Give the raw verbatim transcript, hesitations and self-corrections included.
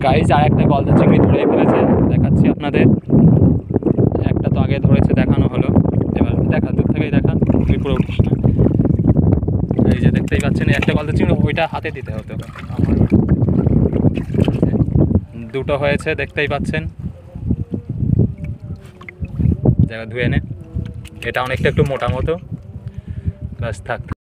Guys আর একটা গলদা চিংড়ি ধরে ফেলেছে, দেখাচ্ছি আপনাদের। একটা তো আগে ধরেছে, দেখানো হলো, এবার দেখা, দূর থেকেই দেখা, তুই পুরো উঠিস না। এই যে দেখতেই পাচ্ছেন একটা গলদা চিংড়ি, ওইটা হাতে দিতে হতো আমার। দুটো হয়েছে দেখতেই পাচ্ছেন, জায়গা ধুয়ে নে। এটা অনেকটা একটু মোটা মতো, ব্যাস থাক।